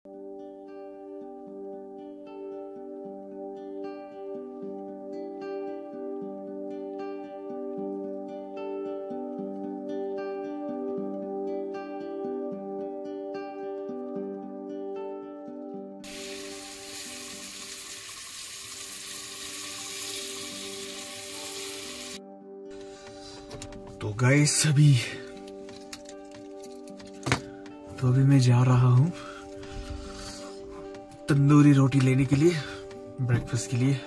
तो गाइस अभी मैं जा रहा हूँ तंदूरी रोटी लेने के लिए, ब्रेकफास्ट के लिए।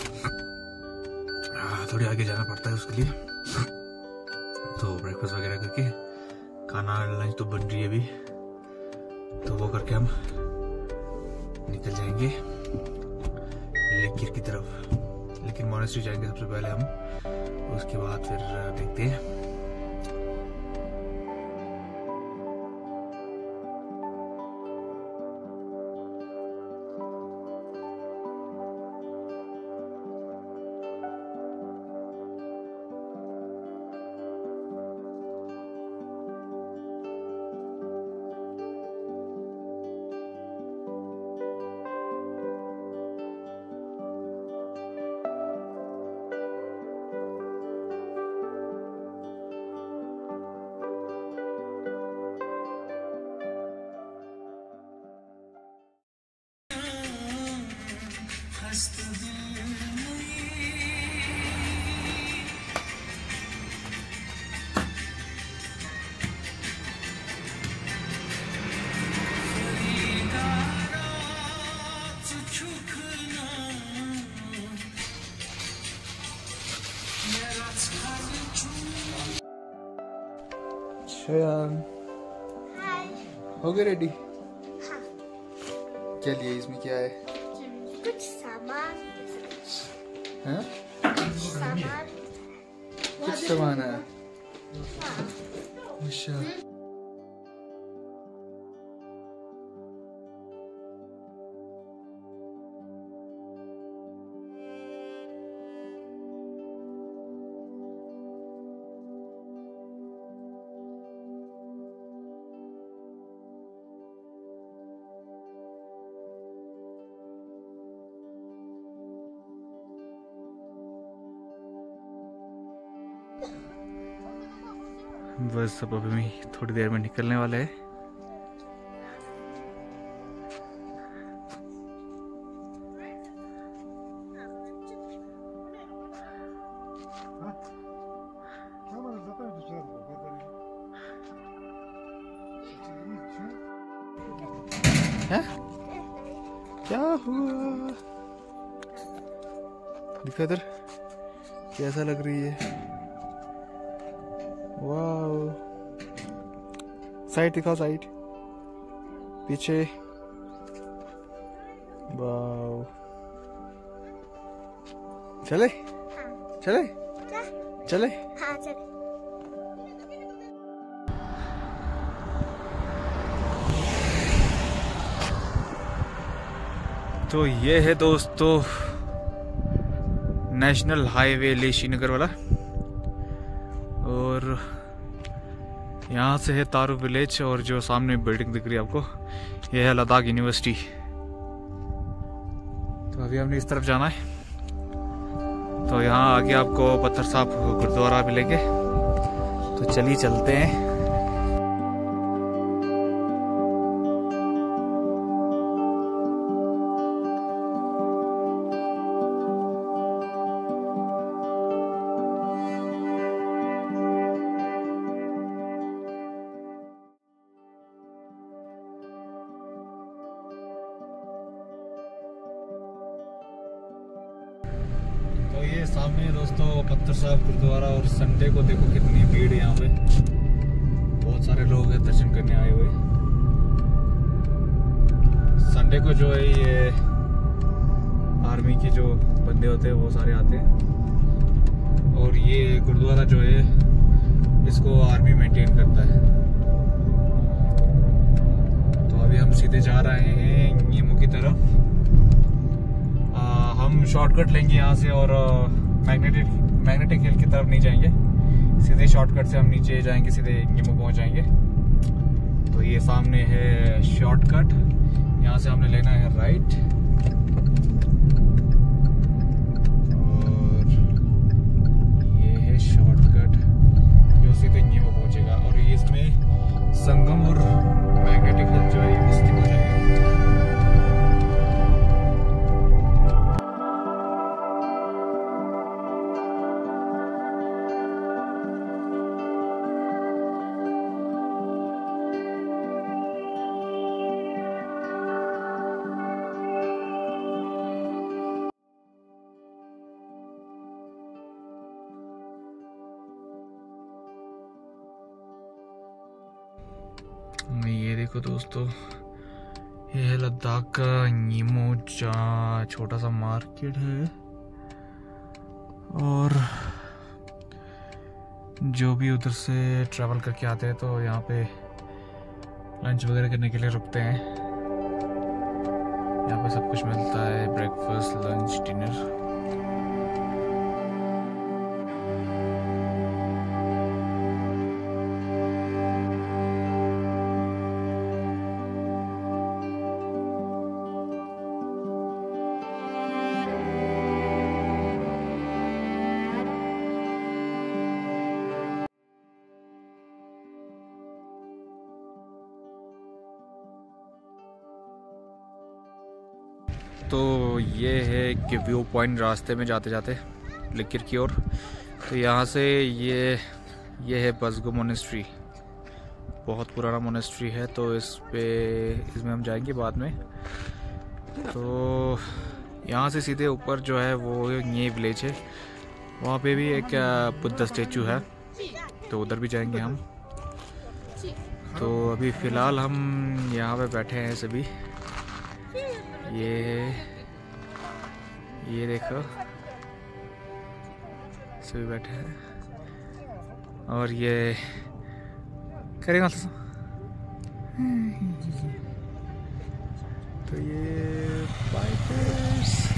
थोड़ी आगे जाना पड़ता है उसके लिए। तो ब्रेकफास्ट वगैरह करके खाना लंच तो बन रही है अभी, तो वो करके हम निकल जाएंगे लेकिर की तरफ। लेकिन मोनेस्ट्री जाएंगे सबसे पहले हम, उसके बाद फिर देखते हैं। शयान हो गए रेडी? हाँ। क्या लिया इसमें, क्या है? कुछ सामान हैं? सामान कुछ सामान है। हाँ। अच्छा बस अब अभी थोड़ी देर में निकलने वाले हैं। क्या हुआ? दिखा इधर, कैसा लग रही है? वाओ, साइड दिखाओ, साइड पीछे। वाओ, चले चले चले। हाँ चले। तो ये है दोस्तों नेशनल हाईवे लेह श्रीनगर वाला, और यहाँ से है तारू विलेज, और जो सामने बिल्डिंग दिख रही है आपको, ये है लद्दाख यूनिवर्सिटी। तो अभी हमने इस तरफ जाना है। तो यहाँ आगे आपको पत्थर साहब गुरुद्वारा मिलेंगे, तो चलिए चलते हैं। तो ये सामने दोस्तों पत्थर साहब गुरुद्वारा, और संडे को देखो कितनी भीड़ है यहाँ पे, बहुत सारे लोग हैं दर्शन करने आए हुए। संडे को जो है ये आर्मी के जो बंदे होते हैं वो सारे आते हैं, और ये गुरुद्वारा जो है इसको आर्मी मेंटेन करता है। तो अभी हम सीधे जा रहे हैं नीमू की तरफ। हम शॉर्टकट लेंगे यहाँ से, और मैग्नेटिक हिल की तरफ नहीं जाएंगे, सीधे शॉर्टकट से हम नीचे जाएंगे, सीधे नीमू पहुँच जाएंगे। तो ये सामने है शॉर्टकट, यहाँ से हमने लेना है राइट और ये है शॉर्टकट जो सीधे नीमो पहुंचेगा। और ये इसमें संगम और मैग्नेटिक हिल जो है ये मस्ती हो जाएगा। ये देखो दोस्तों, ये है लद्दाख का नीमो छोटा सा मार्केट है। और जो भी उधर से ट्रैवल करके आते हैं तो यहाँ पे लंच वगैरह करने के लिए रुकते हैं। यहाँ पे सब कुछ मिलता है, ब्रेकफास्ट, लंच, डिनर। तो ये है कि व्यू पॉइंट रास्ते में जाते जाते लिकिर की ओर। तो यहाँ से ये है बसगो मोनेस्ट्री, बहुत पुराना मोनेस्ट्री है। तो इसमें हम जाएंगे बाद में। तो यहाँ से सीधे ऊपर जो है वो ये विलेज है, वहाँ पे भी एक बुद्धा स्टेचू है, तो उधर भी जाएंगे हम। तो अभी फ़िलहाल हम यहाँ पे बैठे हैं सभी। ये देखो सभी बैठे हैं। और ये करेगा तो ये बाइकर्स